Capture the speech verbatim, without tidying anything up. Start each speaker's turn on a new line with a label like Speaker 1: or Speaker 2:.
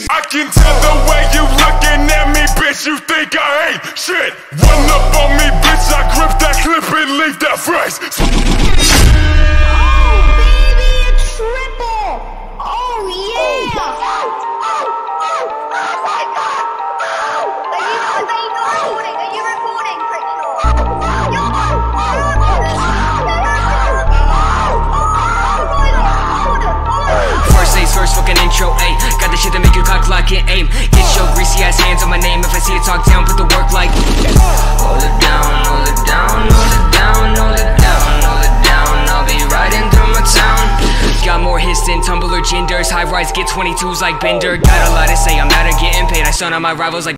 Speaker 1: I can tell the way you looking at me, bitch, you think I ain't shit. Run up on me, bitch, I grip that clip and leave that phrase.
Speaker 2: Oh, baby, a triple. Oh, yeah. Oh my God. Are you, are you recording? Are you recording, Pritchard?
Speaker 3: First things first, fucking intro, ayy. Got the shit that make you cock, lock, and aim. Get your greasy ass hands on my name. If I see it, talk down, put the work like. Hold it down, hold it down, hold it down, hold it down, hold it down. I'll be riding through my town. Got more hits than Tumblr genders. High rise, get twenty-twos like Bender. Got a lot to say, I'm out of getting paid. I stun on my rivals like